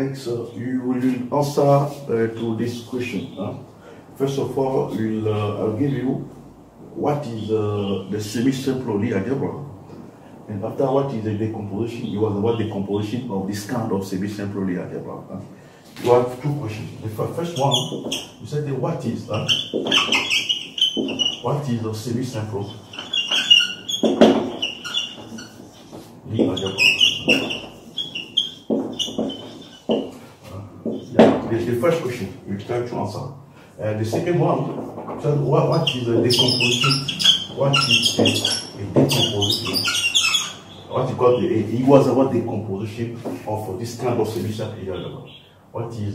next, you will answer to this question. First of all, I'll give you what is the semi-simple Lie algebra, and after what is the decomposition, you have what decomposition of this kind of semi-simple Lie algebra. You have two questions. The first one, you said what is the semi-simple Lie algebra? The first question you try to answer. The second one, so what is the decomposition? What is a decomposition? What you call it was about decomposition of this kind of semi-simple Lie algebra. What is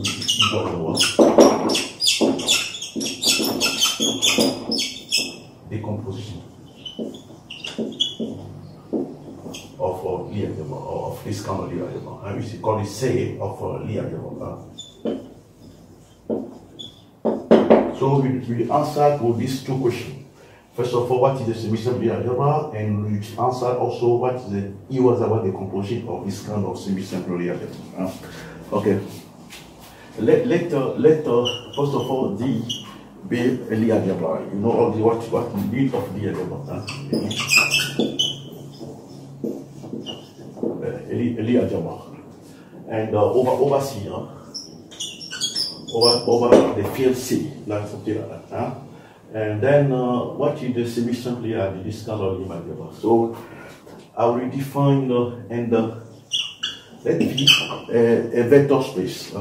decomposition of Lie algebra, or of this kind of Lie algebra? We should call it say of Lie algebra. So we answer to these two questions. First of all, what is the semi-simple Lie algebra, and we answer also what is the was about the composition of this kind of semi-simple Lie algebra. Okay. Let first of all D be a Lie algebra. You know all the what need of Lie algebra. Lie algebra, and over C. Over the field C, like something like that. And then what is the semi-simple Lie, this kind of Lie algebra? So I will define and let be a vector space.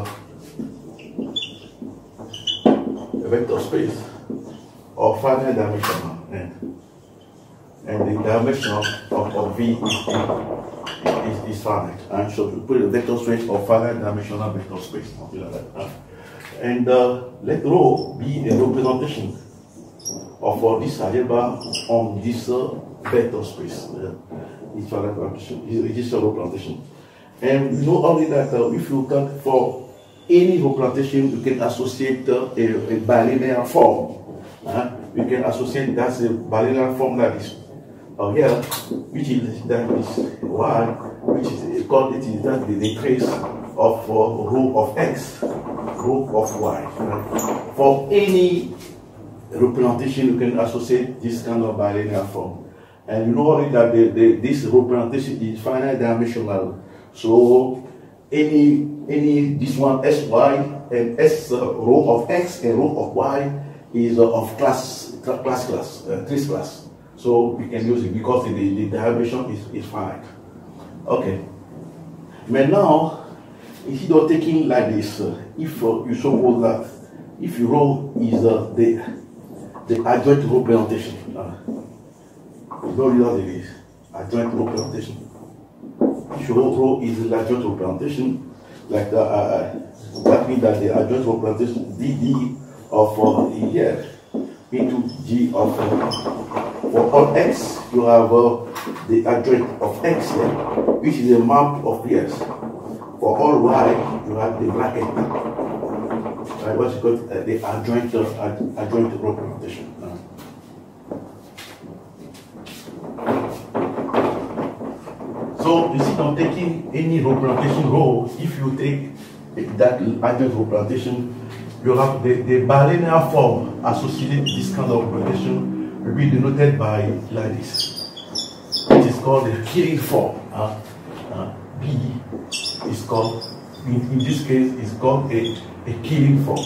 A vector space of finite dimension, and the dimension of V is finite. And so we put a vector space of finite dimensional vector space, something like that. And let rho be a representation of this algebra on this vector space. It's a representation. It is a representation. And you know only that if you can, for any representation, you can associate a bilinear form. You can associate that's a bilinear form like this. Here, which is that is y, which is called it is that the trace of rho of x, rho of y. For any representation, you can associate this kind of bilinear form. And you know already that this representation is finite dimensional. So any this one sy and s rho of x and rho of y is of trace class. So we can use it because the dimension is finite. Okay. But now, instead of taking like this, if you suppose that if rho is the adjoint representation, you know what it is, adjoint representation. If rho is the adjoint representation, like that means that the adjoint representation dd of here into g of for all x, you have the adjoint of x here, which is a map of yes. For all y, you have the bracket. What's it called? The adjoint representation. So instead of taking any representation rho, if you take that adjoint representation, you have the bilinear form associated with this kind of representation will be denoted by like this, which is called the killing form. B is called, in this case, is called a killing form.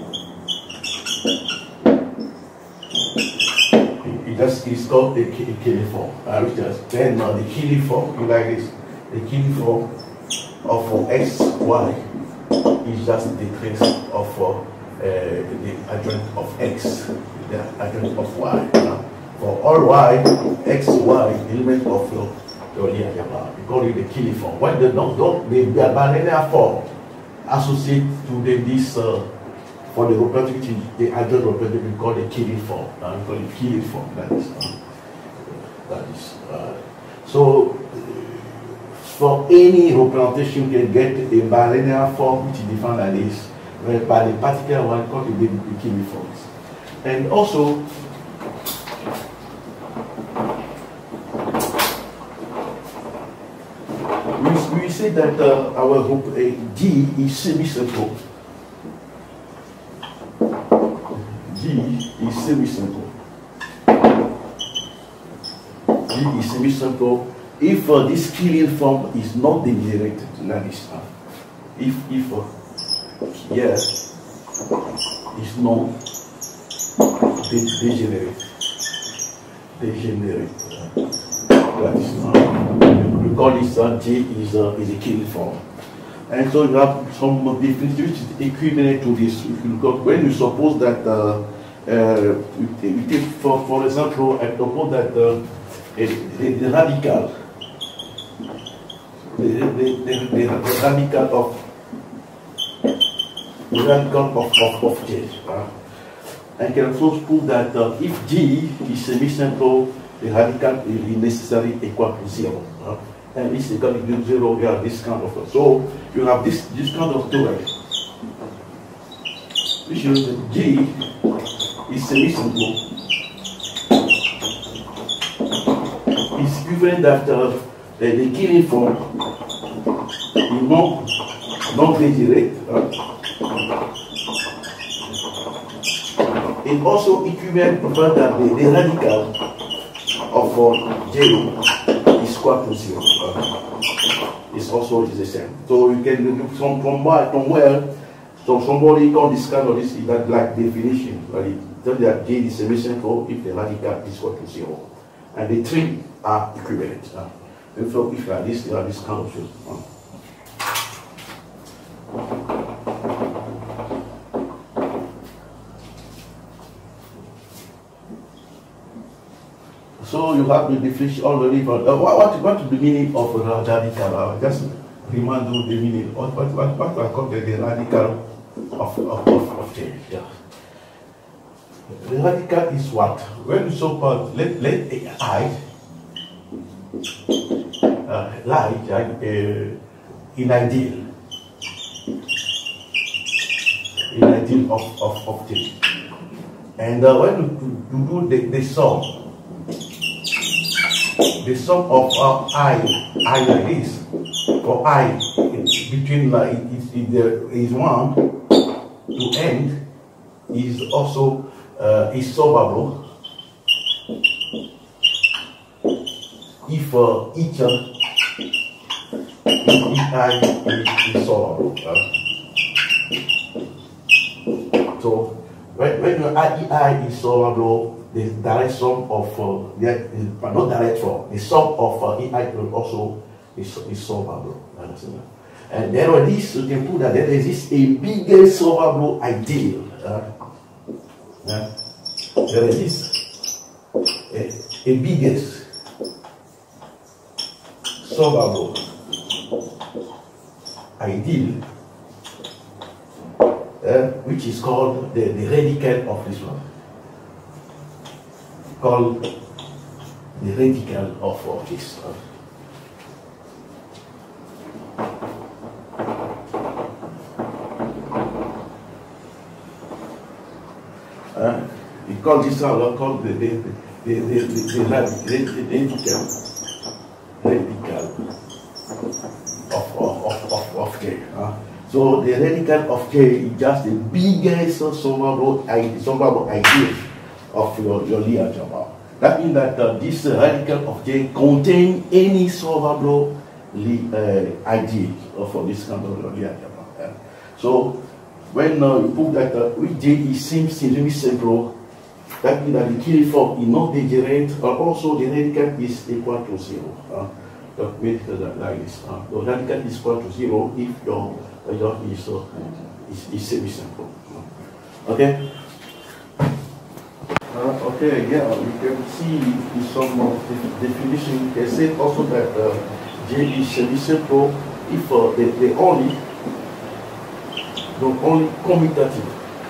It's called a killing form. Then the killing form, you like this, the killing form of x, y is just the trace of the adjoint of x, the adjoint of y. For all y, x, y, element of your Lie algebra, we call it the killing form. When the bilinear form associate to this for the representation, the adjoint representation, we call the killing form. We call it killing form. That is. So for any representation, you can get a bilinear form which is defined like this. By the particular one called the killing forms. And also, we say say that our group G is semi-simple. G is semi-simple. G is semi-simple if this killing form is not degenerated like this. If yes is not degenerate. That is we call this J is a killing form. And so you have some definition which is equivalent to this. Because when you suppose that we take for example, I suppose that the radical of J. I can also prove that if G is semi-simple, the radical is necessarily equal to 0. And this equal to 0, you have this kind of. So you have this kind of theory, which shows that G is semi-simple. It's equivalent that the killing form is non-degenerate. It also equivalent to that the radical of J is equal to 0. It's also the same. So you can look somewhere, so somebody can discover this that like definition, but it tells that J is semi-simple if the radical is equal to 0, and the three are equivalent. And so if like this, you have this kind of thing. So you have the definition already, but what is the meaning of radical? Just remind you the meaning. What I call the radical of change. Yeah. The radical is what? When you suppose let I like in ideal of change, and when you do the sum. The sum of I like this, for I between is 1 to end is also is solvable if each I is solvable. So when your I is solvable, the direct sum of not direct form, the sum of EI also is solvable. And then on this, you can put that there exists a bigger solvable ideal. There exists a biggest solvable ideal, which is called the radical of this one. Called the radical of this. We call this one called the radical of K. So the radical of K is just the biggest solvable idea of your Lie algebra. That means that this radical of J contains any solvable idea for this kind of Lie algebra. So when you put that with J is semi-simple, that means that the killing form is not degenerate, but also the radical is equal to 0. That means like this. The radical is equal to 0 if your is semi-simple. Okay. Okay, yeah, we can see in some of the definition. They say also that J is semi-simple if the only commutative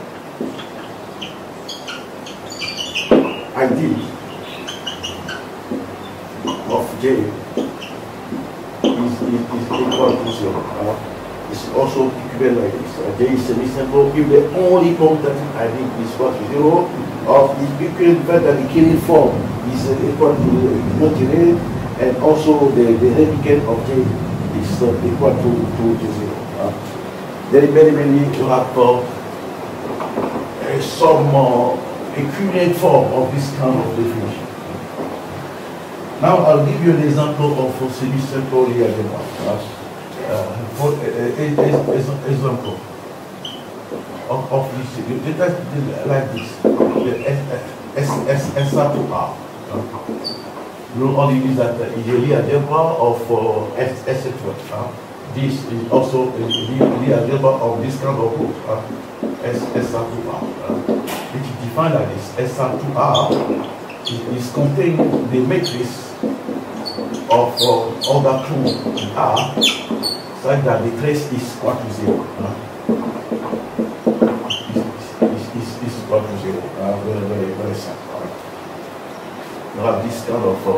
ideal of J is equal to 0. It's also equivalent like this. J is semi-simple if the only commutative ideal is equal to 0. Of the fact that the killing form is equal to not degenerate, and also the radical of J is equal to 0. Very, you have some equivalent form of this kind of definition. Now I'll give you an example of a semi-simple Lie algebra. For example of this, like this, the SR2R. You only use that in the Lie algebra of S12. This is also a Lie algebra of this kind of group, SR2R, which is defined as this. SR2R is containing the matrix of order 2 in R, such that the trace is equal to 0. Is equal to 0. Very simple. You have this kind of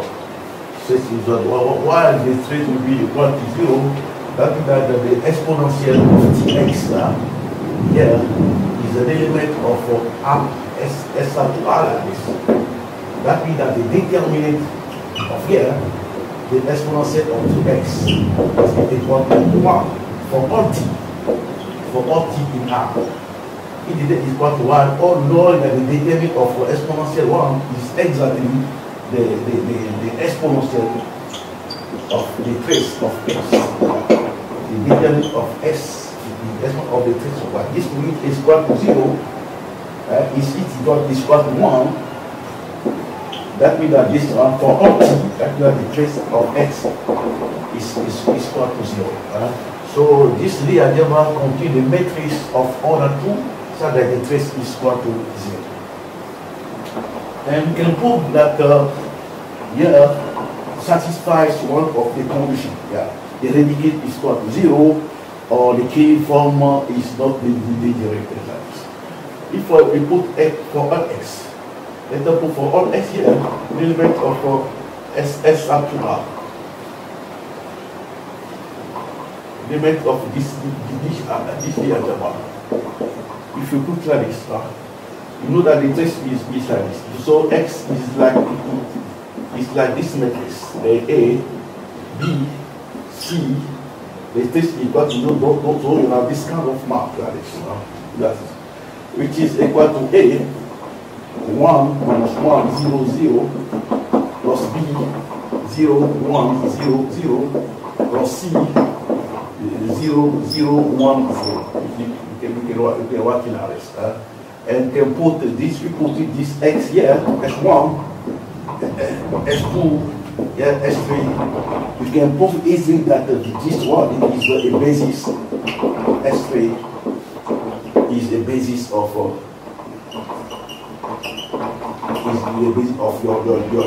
while the trace will be equal to 0. That means that the exponential of Tx here is an element of SR2R like this. That means that the determinant of here, the exponential of 2x is equal to 1 for all t. For all t in R. If it is equal to 1, all knowing that the determinant of exponential 1 is exactly the exponential of the trace of x. The determinant of s, the exponent of the trace of y. This will is equal to 0, is equal to 1. That means that this one for all t, that means that the trace of x is equal to 0. So this Lie algebra contains the matrix of order 2, so that the trace is equal to 0. And we can prove that here satisfies one of the conditions. The radicate is equal to 0, or the K form is not directed like this. If we put x for all x, let us put for all x here, the element of SR2R. The element of this Lie algebra. If you put like this, you know that the trace is like this. So x is like this matrix, A, B, C, the trace is equal to 0, so you have this kind of mark like this, which is equal to A, 1 minus 1, 0, 0, plus B, 0, 1, 0, 0, plus C, 0, 0, 1, 0. You can work in RS. And can put this, we put this x here, S1, S2, S3. We can prove easily that this one is a basis, S3 is a basis of the basis of your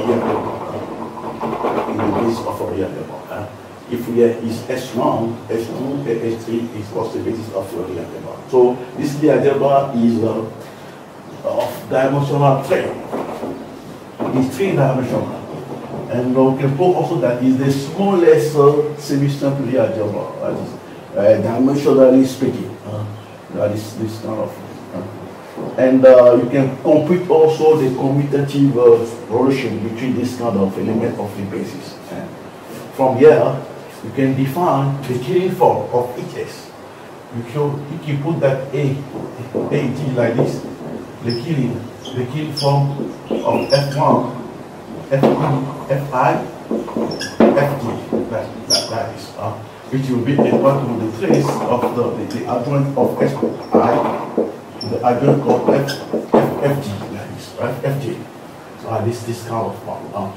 the basis of your algebra. If here is S1, S2, S3 is also the basis of your algebra. So this algebra is of dimensional 3. It's 3-dimensional. And we can prove also that is the smallest semi-simple algebra, that is dimensionally speaking. That is this kind of. And you can compute also the commutative relation between this kind of element of the basis. From here, you can define the killing form of each s. You can put that A T like this, the killing form of F1, F2, Fi, Fd, that is, which will be equal to the trace of the adjoint of Fi, the adjoint of Fg, like this, right? Fj. So this kind of form.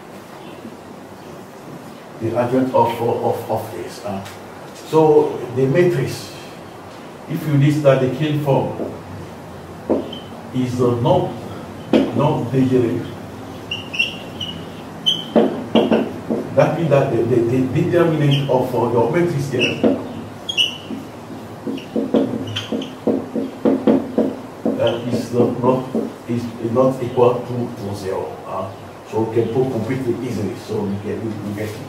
The adjoint of this. So the matrix, if you list that the killing form is not degenerate, that means that the determinant of your matrix here is not equal to 0. So we can prove completely easily. So we get it.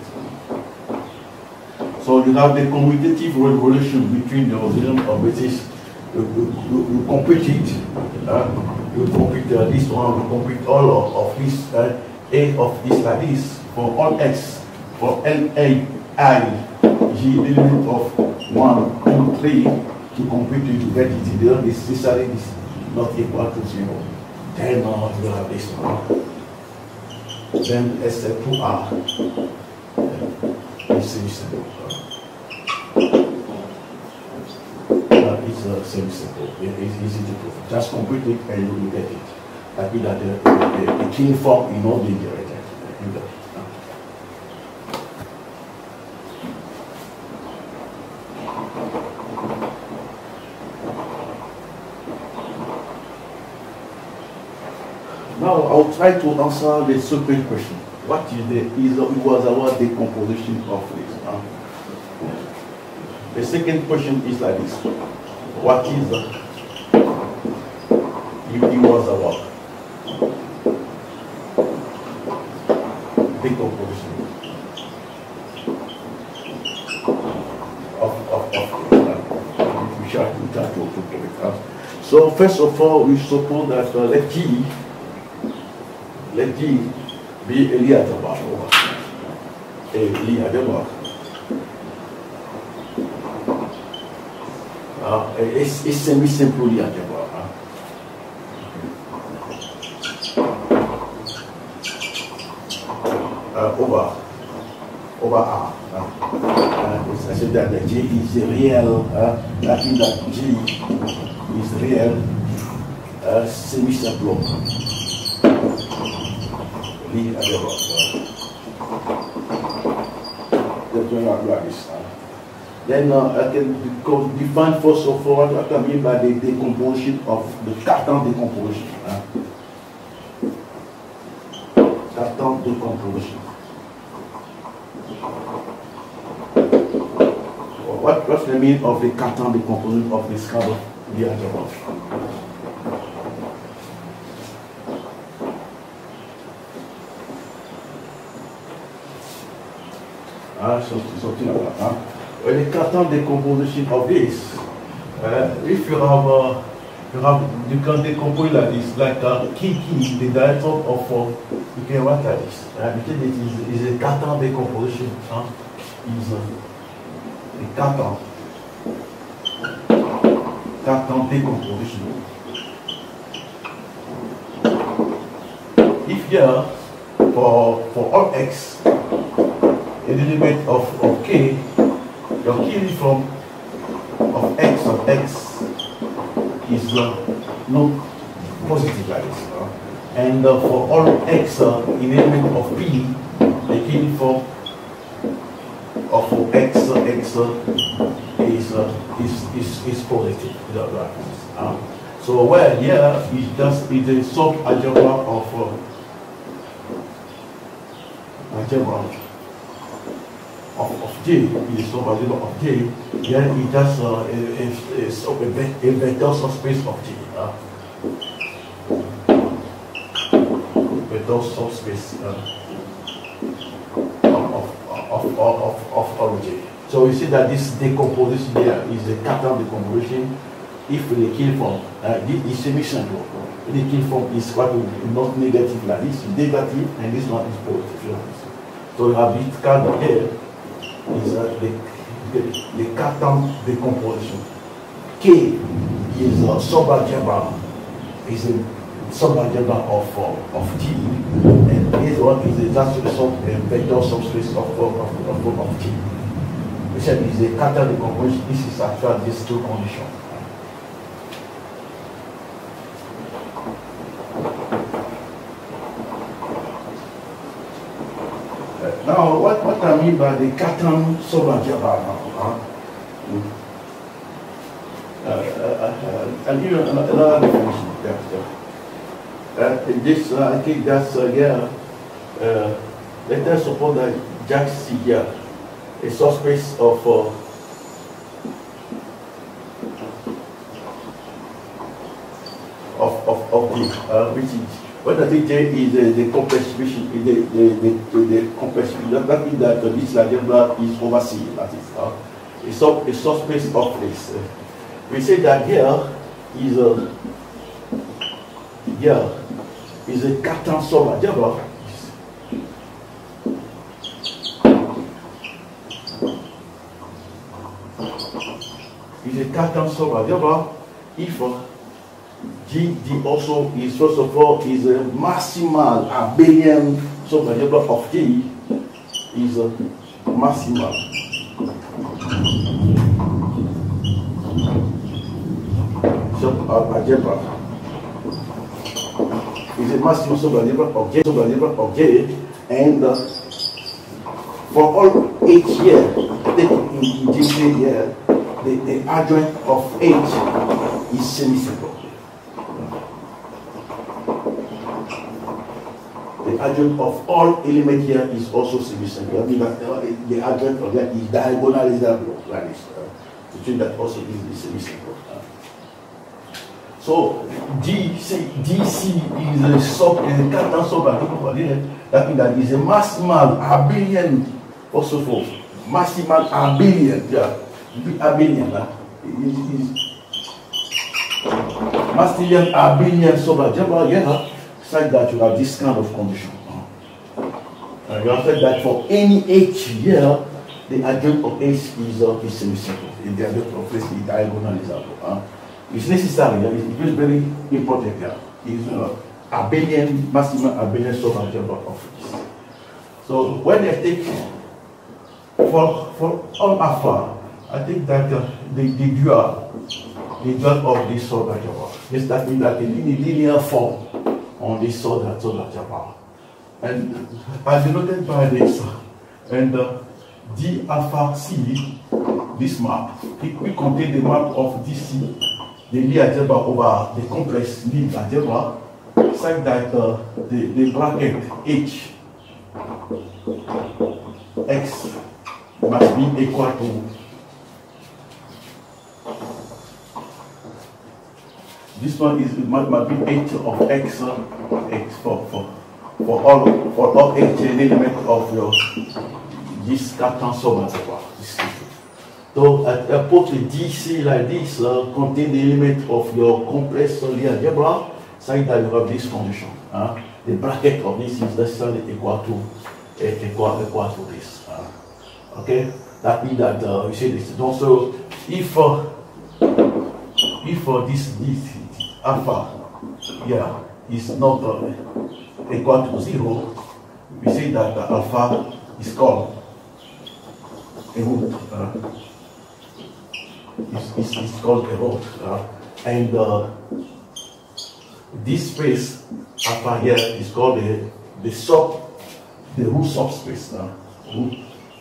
So you have the commutative relation between the oscillation of basis. You compute it. You compute this one. You compute all of this. A of this like this for all x for L A I G element of 1, 2, 3 to compute to get it. They don't necessarily is not equal to 0. Then you have this one. Then SL2R is semi-simple. It's semi-simple. It's easy to prove. Just compute it and you will get it. Like that the key form is not being generated. You got it. Now I'll try to answer the second question. What is the Iwasawa decomposition of this? The second question is like this. What is the Iwasawa decomposition we shall try to it. So first of all, we suppose that let G be a linear algebra. A linear algebra. It's semi-simple linear algebra. Over R. I said that the G is real. That means that G is real semi-simple. Then I can define first of all what I mean by the decomposition of the Cartan decomposition. Cartan decomposition. What's the meaning of the Cartan decomposition of this kind of algebra? Something like that. When the Cartan decomposition of this, if you can decompose like this, like key, the direction of you can write like this. Because it is a Cartan decomposition. Is a Cartan decomposition. If here for all x, a element of k, your key from of x is not positive like this. And for all x in element of p, the key from of x is positive. So where here is just a sub algebra of of J, is sub-algebra of J, then it just a vector subspace of J. Vector subspace of J. So you see that this decomposition here is a Cartan decomposition. If the key form, this is semi-simple. The key form is quite not negative like this, negative, and this one is positive. So you have this card here. Is the Cartan decomposition. K is a subalgebra, is a subalgebra of T, and this one is just a vector subspace of T. We said is a Cartan decomposition. This is actually these two conditions. Now, what I mean by the Cartan subalgebra now? I'll give you another definition. This, I think that's let us suppose that Jack C here, a subspace of D, which is. What I think J is the compression, the compression. That means that this algebra is over C. That is a subspace of this. We say that here is a Cartan subalgebra. is a Cartan subalgebra if G also is, first of all, is a maximal abelian subalgebra of G is a maximal subalgebra is a maximal subalgebra of J, and for all H here, in G here, the adjoint of H is semisimple. The adjoint of all element here is also semisimple. I mean that the adjoint of that is diagonalizable, like this. Between that also is semisimple. So DC is a Cartan subalgebra. That means that is a maximal abelian, first of all, maximal abelian. Yeah. Abelian, maximal abelian subalgebra, yeah, such that you have this kind of condition. You have said that for any H here, the adjoint of H is semisimple. The adjoint of H is diagonalizable. It's necessary. It's very important here. It's abelian, maximal abelian subalgebra of this. So when I take for all alpha, I think that the dual of this subalgebra is that means that in the linear form on this subalgebra, and as denoted by this, and D alpha C, this map, it will contain the map of DC, the Lie algebra over the complex Lie algebra, such that the bracket H X must be equal to this one is must be H of X for all H element of your this Cartan subalgebra. So I put the DC like this contain the element of your complex Lie algebra, such that you have this condition. The bracket of this is necessarily equal to this. Okay, that means that you see this. Also, if this alpha here is not equal to 0, we say that the alpha is called a root. It's called a root, and this space alpha here is called the root subspace. Root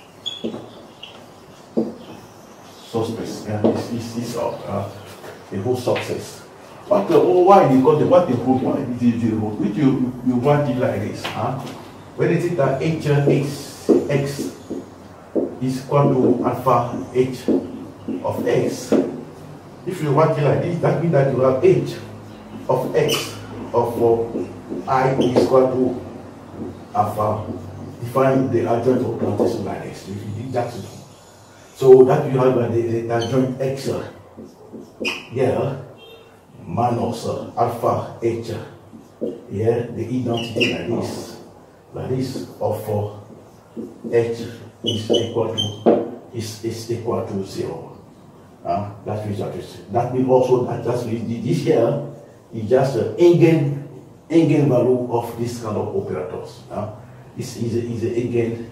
subspace. This the whole subspace. But why? Because what the root? Why is the root? Which you want it like this? When you think that H X is equal to alpha H of X, if you want it like this, that means that you have H of X of I is equal to alpha. Define the adjoint of quantity like this. If you did that, so that you have the adjoint X here minus alpha H here, the identity like this of H is equal to 0. That means also that this here is just an eigen value of this kind of operators. This is an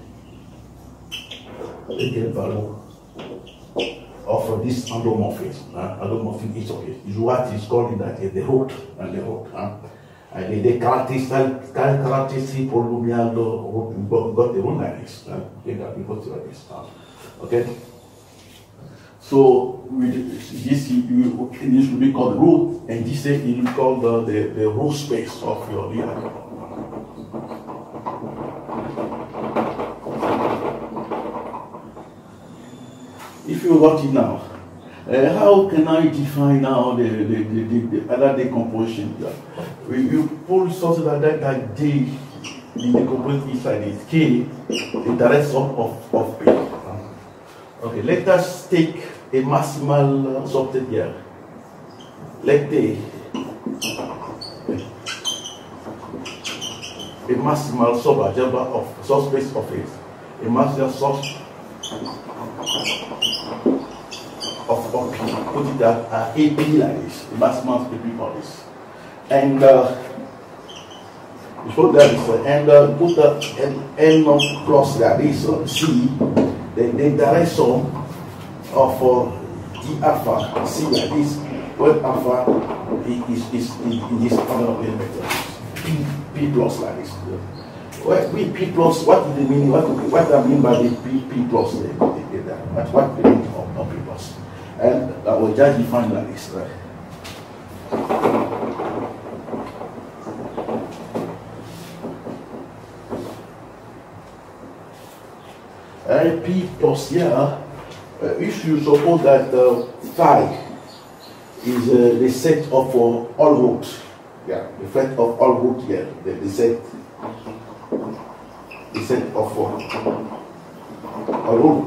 eigen value of this endomorphism. Endomorphism is what is called that the root and the root. And the characteristic polynomial root got the root like this. Okay. So this will be called root, and this will be called the root space of your Lie algebra. If you want it now, how can I define now the other decomposition? You pull something like that D in the component inside is K, the direct sum of P. Okay, let us take a maximal subset here. Let's take a maximal subalgebra of subspace of it. A maximal of P, put it at AP like this, the maximum AP policy. And put that and put the N plus that is C, the direct sum of D alpha C like this, where alpha is in this other vector, P plus like this. What P plus? What is the meaning? What I mean by the P plus? What the meaning of P plus? And I will just define like this, right? P plus here, if you suppose that phi is the set of all roots, yeah, the set of all roots here, the set of all root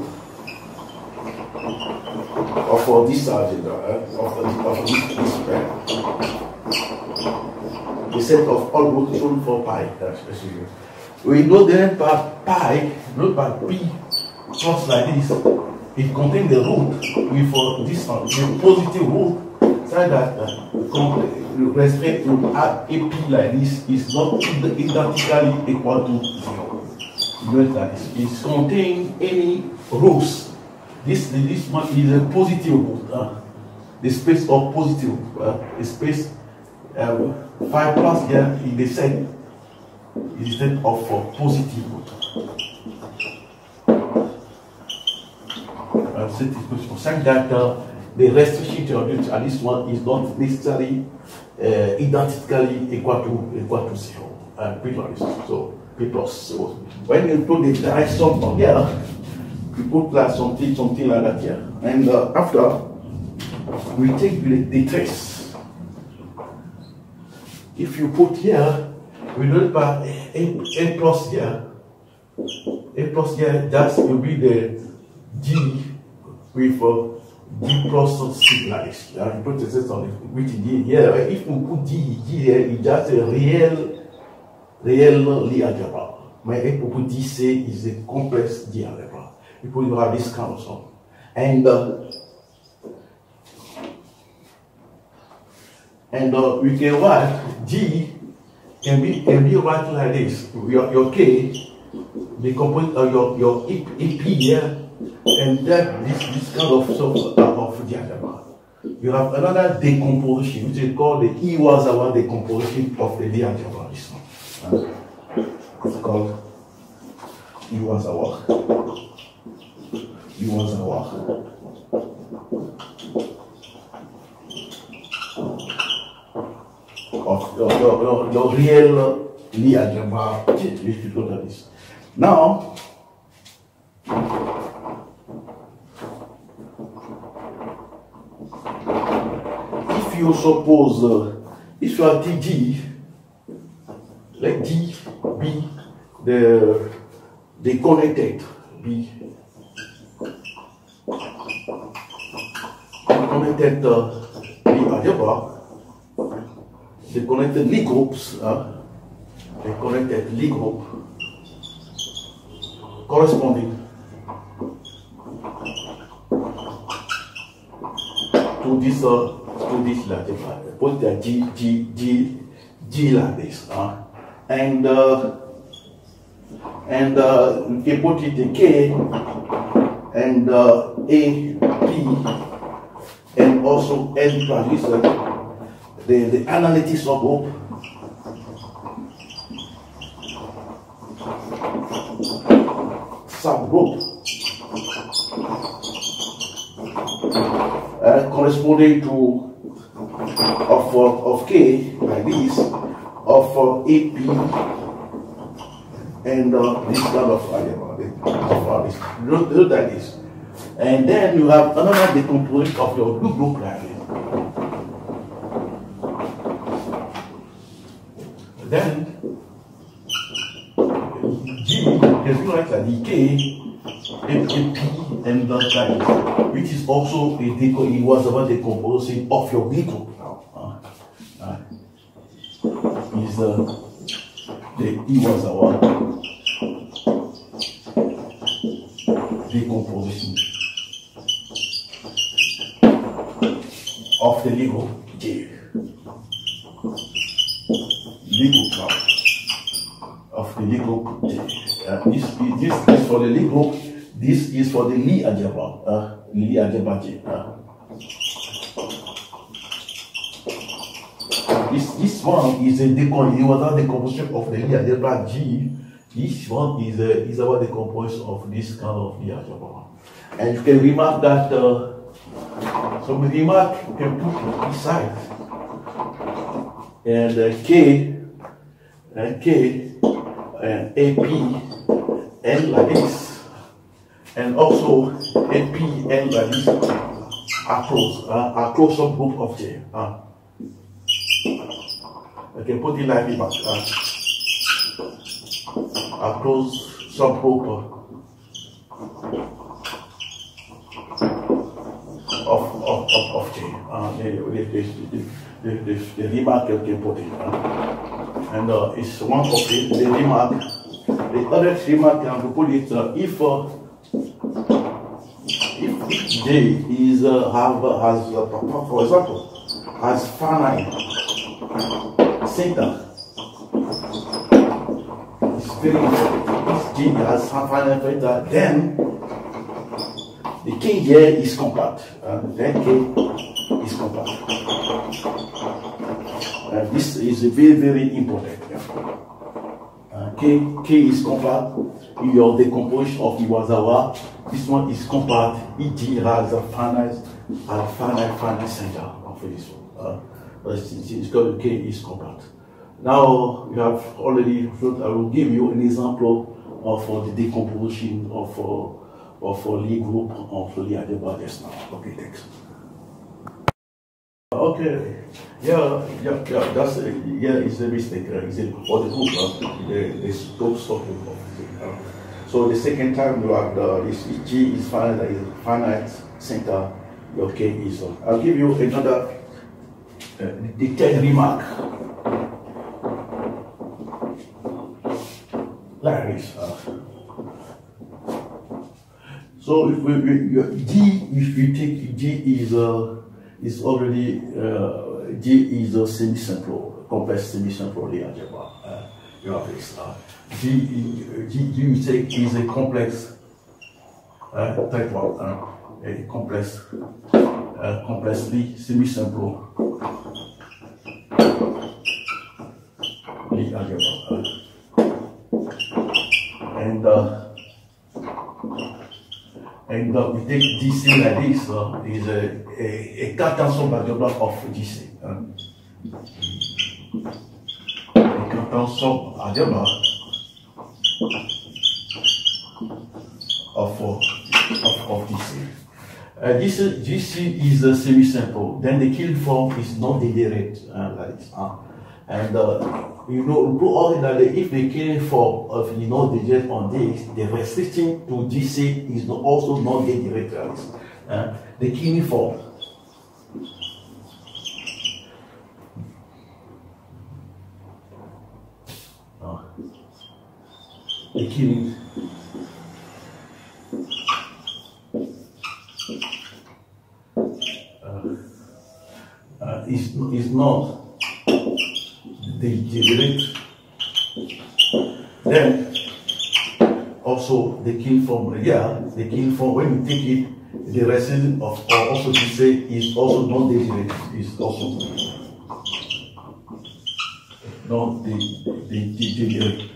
of this algebra, of this pair. The set of all roots is only for pi. We know then by pi, not by p plus like this, it contains the root with this one, the positive root, so that respect to AP like this is not identically equal to 0. Note that it contains any roots. This one is a positive root, the space of positive, the space 5 plus here in the set instead of positive root. Saying that the restriction to this one is not necessarily identically equal to 0. P plus. So P plus. So when you put the direct sum on here, you put like something like that here, and after we take the trace. If you put here, we know by A plus here. A plus here, that will be the G with D plus C like this. You put the test on it with D here. If we put G here, it's just a real Lie algebra. But if we put DC, is a complex D algebra. People will have this kind of sum. And we can write G can be written like this. Your K, the component of your EP here. And then this kind of diagram. You have another decomposition, which is called the Iwasawa decomposition of the diagram. It's called Iwasawa. Of your real Lie algebra. You should look at this. Now, if you suppose, if you are TG, let D be the connected B, connected Lie algebra, the connected Lie groups, the connected Lie group corresponding to this algebra. Put the G like this, and you can put it in K and A, P, and also N plus the analytic subgroup. Corresponding to of K like this, of AP, and this kind of this. Look like this. And then you have another decomposition of your group like this. Then G can be like the K, AP, and that like this, which is also a decomposition of your B group now. Is the Iwasawa decomposition of the Lie group J. Lie group of the Lie group J. This is for the Lie group. This is for the Lie algebra. Lie algebra J. This one is a decomposition of the Lie algebra G. This one is about the composition of this kind of Lie algebra. And you can remark that some remark you can put beside and K and AP and like this, and also AP and like this are close subgroup of J. I can put it like this, are close subgroup of J. The remark you can put it. And it's one of the remark. The other remark I can put it if J is has for example has finite center. It's very important. If J has finite center, then the K here is compact. Then K is compact. This is very, very important. K is compact. Your decomposition of Iwasawa. This one is compact. E.g. has a finite center of this one. It's called K is compact. Now you have already. I will give you an example of the decomposition of Lie group of Lie algebra just now. Okay, thanks. Okay, that's it's a mistake. For the group, the stop group. So the second time you have this G is finite center. Your K is. I'll give you another detailed remark. Like this. So if we take G is already G is a semi-simple, complex semi-simple Lie algebra. You have this. G you take is a complex type one, a complex complexly semi-simple Lie algebra. And we take DC like this, is a quatre-tension algebra of DC. A quatre-tension algebra of DC. DC is a semi-simple. Then the Killing form is not degenerate like this. And you know, ordinarily, if the Killing form of degenerate on this, the restriction to DC is also not degenerate like this. The Killing form. The Killing is not degenerate. Then also the Killing form, the Killing form, when you take it, the residue of also DC is also not degenerate, is also not degenerate.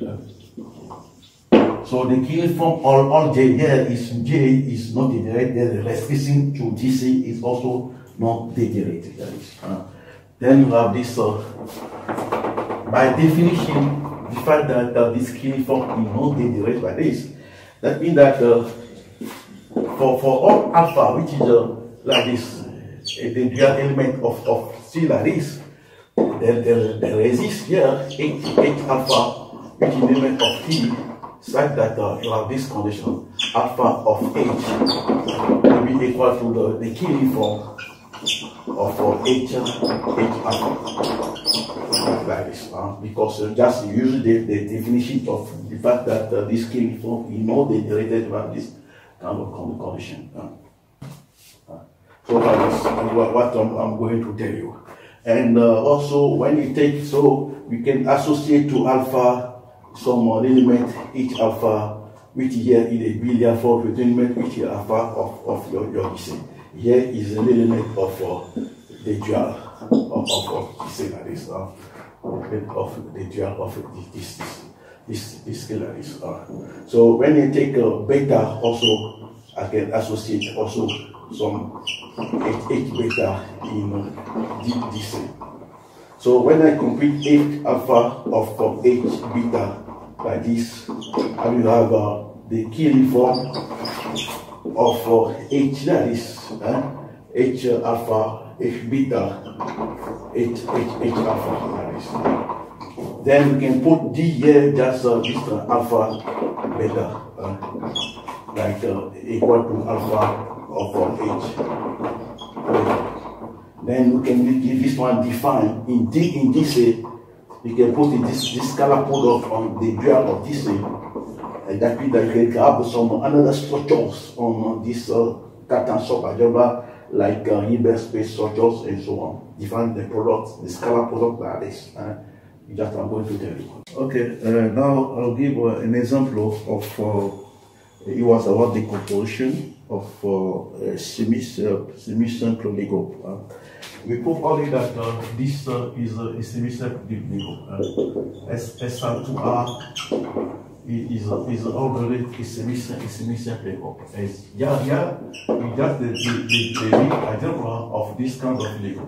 So the Killing form all J here is not degenerate, the restriction to DC is also not degenerate. Then you have this, by definition, the fact that this Killing form is not degenerate like this, that means that for all alpha, which is like this, the real element of C like this, there exists here H alpha, which is the element of T, such that you have this condition, alpha of H will be equal to the Killing form of H alpha. Like this, because just use the definition of the fact that this Killing form is not degenerated by this kind of condition. So that is what I'm going to tell you. And also, when you take, so we can associate to alpha some element each alpha, which here is a billiard for element which is alpha of your DC. Here is an element of the dual of this like this, of the dual of this scalar is. So when you take beta, also I can associate also some H beta in DC. So when I complete H alpha of H beta like this, I will have the Killing form of H, that is H alpha, H beta, H alpha like this. Then we can put D here, just this alpha beta, like equal to alpha of H. Then we can give this one defined in this we can put in this scalar product on the dual of this and that means that you can have some another structures on this Cartan subalgebra like Hilbert space structures and so on. Define the product, the scalar product like this. Just I'm going to tell you. Okay, now I'll give an example of it was about the composition of semi-simple Lego. We prove already that this is a semi-simple Lego. SR2R is already a semi-simple Lego. Yeah, we got the algebra of this kind of Lego.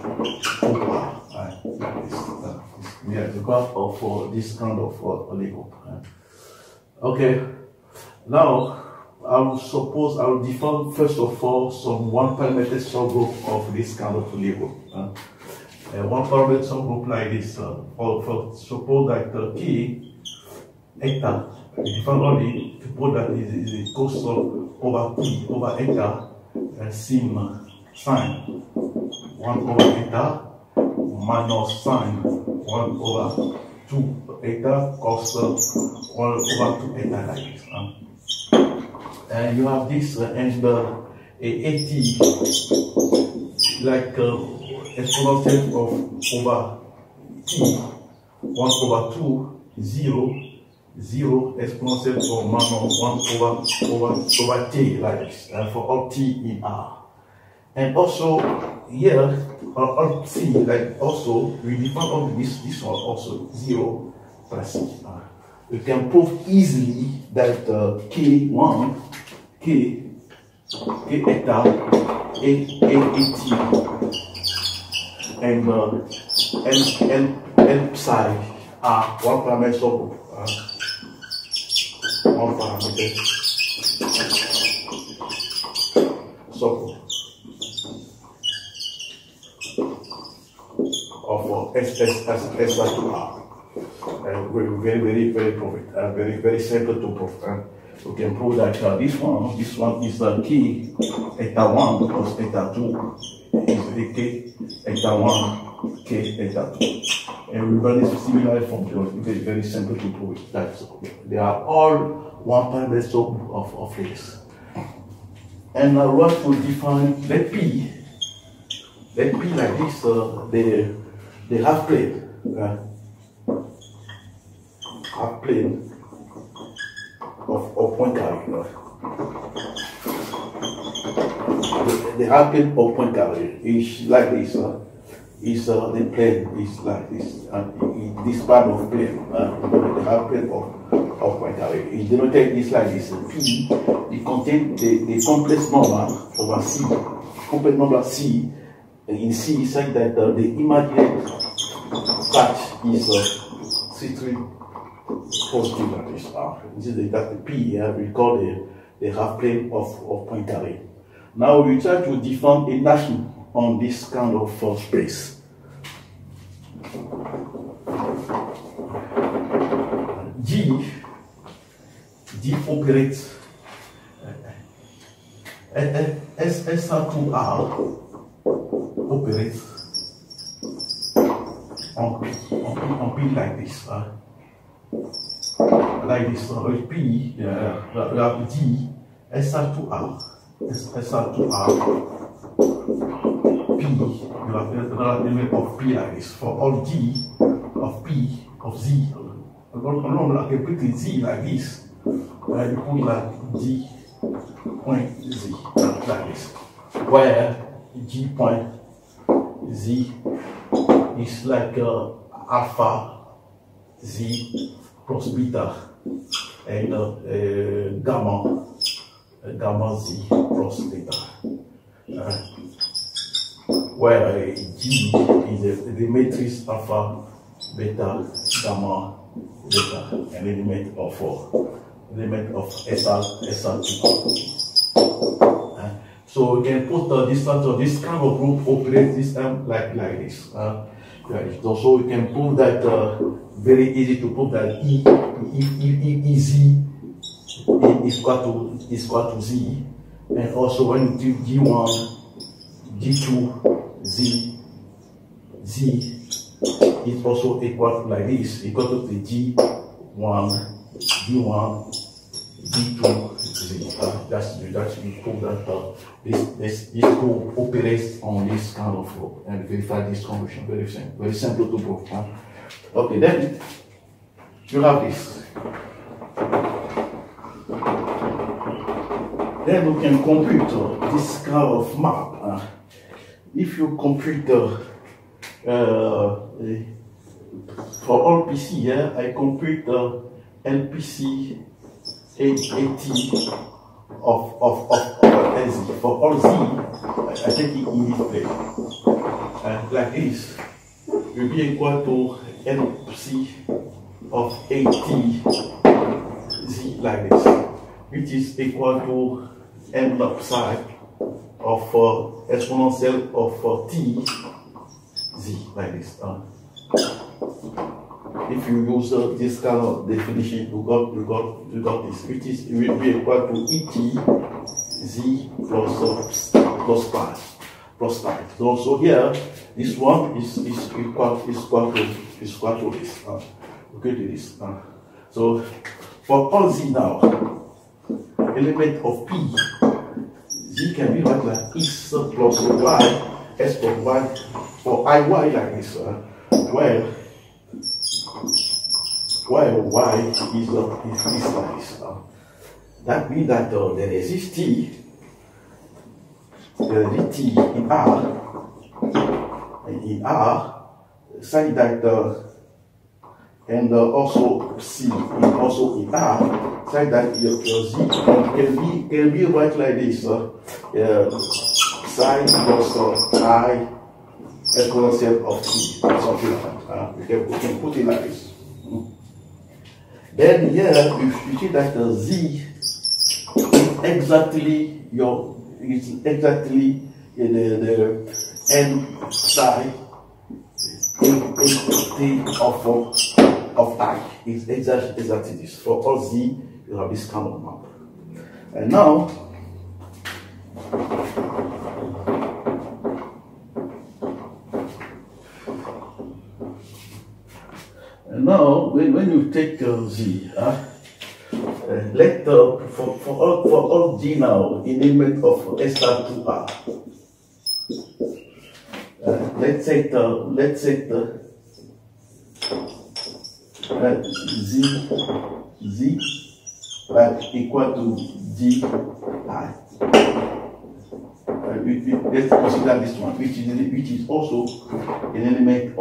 Yeah, the graph of this kind of Lego. Okay, now I will suppose I will define first of all some one-parameter subgroup of this kind of Lego. One-parameter subgroup like this. Suppose that K eta, we define only suppose that is a cos over T over eta sim sine 1 over eta minus sine 1 over 2 eta cos 1 over 2 eta like this. And you have this and AT like exponential of over T 1 over 2 0 0 exponential of minus 1 over T like this for all T in R. And also here all T like also we define all this one also 0 plus C. We can prove easily that K1 K eta AT and L psi are one parameter subgroup. One parameter subgroup of SR2R. Very profit. Very simple to prove. We can prove that this one is the K eta 1 plus eta 2 is the K eta 1 K eta 2. And we run this similar function. Very simple to prove it. That's okay. They are all one parameter subgroup of this. And now what we define let P like this the half plane. Half plane of Poincaré. The half plane of Poincaré is like this. The plane is like this, and this part of plane, the half plane of Poincaré is denoted is like this. P it contains the complex number over C. Complex number C in C is such that the imaginary part is C3 positive like this. This is that the P we call the half plane of Poincaré. Now we try to define a Nash on this kind of space. G operates SR2R operates on P like this. Like this, P, G, SR2R you have another element of P like this. For all G of P of Z, I can put in Z like this. And you put like G point Z like this. Where G point Z is like alpha Z plus beta and gamma Z plus beta. Where G is the matrix alpha, beta, gamma, beta, an element of SR2. So we can put this kind of group operates this like this. So we can prove that very easy to prove that EZ is equal to Z, and also when you do G1, G2, Z is also equal to like this, equal to the G1, G1, D2, Z. That's we prove that this group operates on this kind of flow and verify this conversion. Very simple to prove. Okay, then you have this. Then we can compute this kind of map. If you compute for all PC, I compute LPC AT of LZ. For all Z, I take it in this place. Like this, will be equal to LC of AT Z like this, which is equal to M upside of exponential of T Z like this. If you use this kind of definition, you got this, which is will be equal to ET Z plus pi. So here, this one is equal to this. Okay, to this. So for all Z now, element of P, Z can be like X plus Y, S plus Y, for IY like this, where Y is like this. That means that there is T, in R, say that, and also C is also in R, say that your Z can be right like this, psi plus I exponential of T, something like that. We can put it like this. Then here you see that Z is exactly the n psi of I is exactly this. For all Z, you have this kind of map. And now when you take Z, let for all G now in element of SR2R. Let's say Z equal to G I. Let's consider this one, which is also an element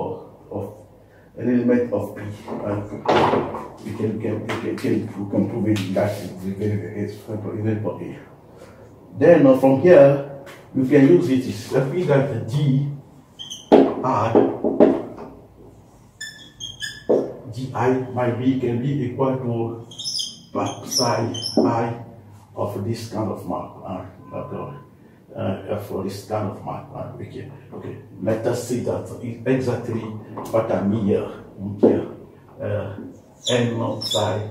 of P. We can prove it that it's very important. Then from here we can use it. That means that G I might be can be equal to psi I of this kind of map. For this kind of map, okay. Let us see that exactly what I mean here. N naught psi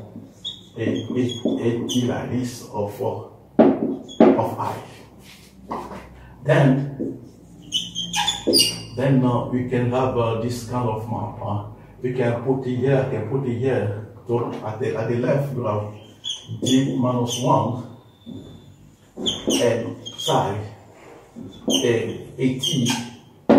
a like this of I. Then we can have this kind of map. We can put it here. So at the left you have G minus 1 and psi AT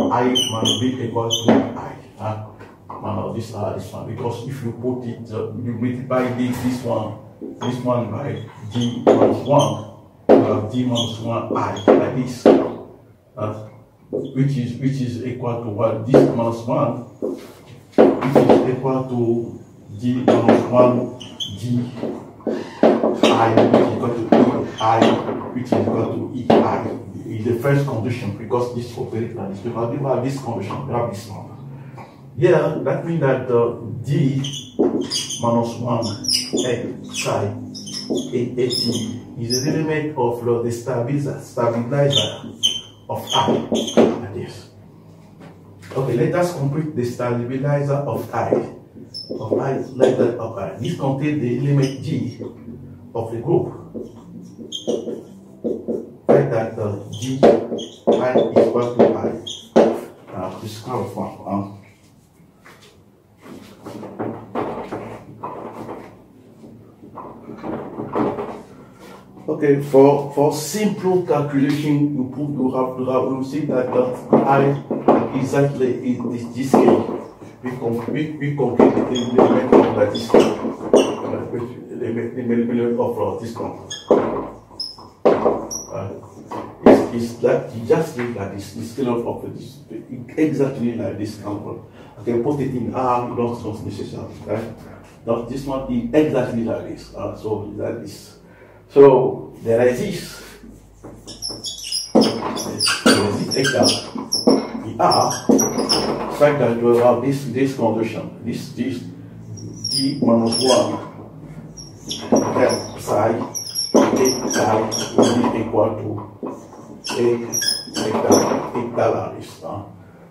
I must be equal to I. This one, because if you put it, you multiply this one by d minus 1, you have d minus 1 I like this, which is equal to what? This minus 1, which is equal to d minus 1 d I, which is equal to E I. Is the first condition, because this operates like this. Because you have this condition, you have this one. Yeah, that means that d minus 1 psi at is an element of the stabilizer of I, like this. Okay, let us complete the stabilizer of I. This contains the element G of the group. Write that G I is equal to I. This kind of one. Okay, for simple calculation, you see that I exactly is this scale. We compute the element of that this element of this one. It's like just like this, the scale of this, exactly like this number. I can put it in R, not necessary. Right? Now this one is exactly like this. So like this. So there is this. The R, fact that we have this condition, this d minus 1 psi will be equal to a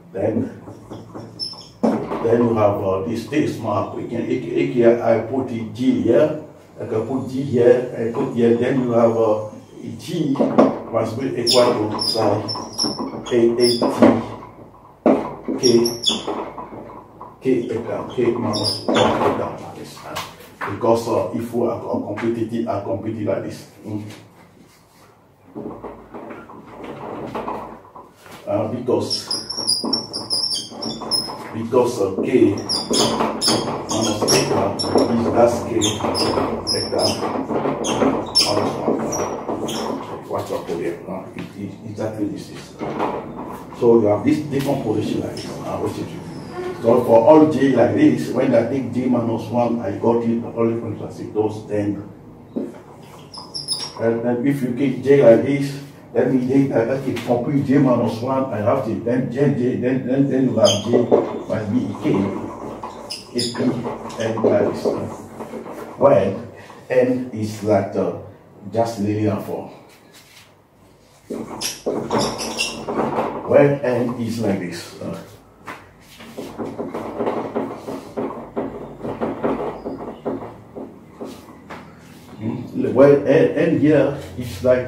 then you have this mark. We can I put the G here. I can put G here. I put here. Then you have G must be equal to psi K minus 1 like this. Because if we are completed like this. Because K minus theta is that's K theta minus 1. What's up for here? Exactly this is. So you have this decomposition like this. So for all J like this, when I take J minus 1, I got it only from those 10. And if you get J like this, that means I can compute J minus 1, I have to then then you have J must be K, and like this. When N is like just linear form. When N is like this. Well, N here is like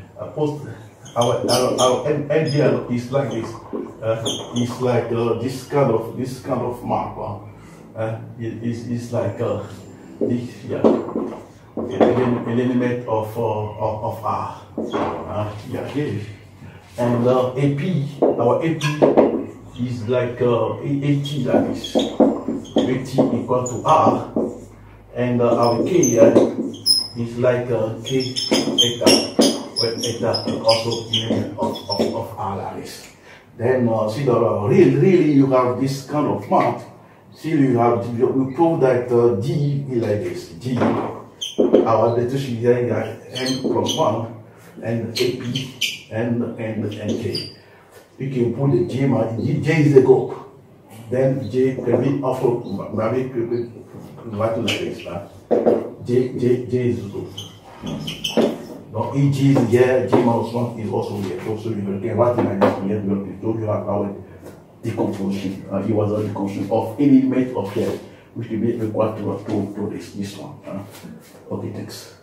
our N here is like this. It's like this kind of mark. It's like this here, an element of R. Here. And AP, our AP is like AT like this. AT equal to R, and our K is like K theta, where theta is also element of R like this. Then see that really you have this kind of mark. See you prove that D is like this. D, our detection here N plus 1, and AP and K. We can put the J is the group. Then J can be also maybe like this. J is the group. Now EG is here, J minus 1 is also here. So you can write like this here. You have our decomposition. It was a decomposition of any element of here, which will be required to this one. Okay, thanks.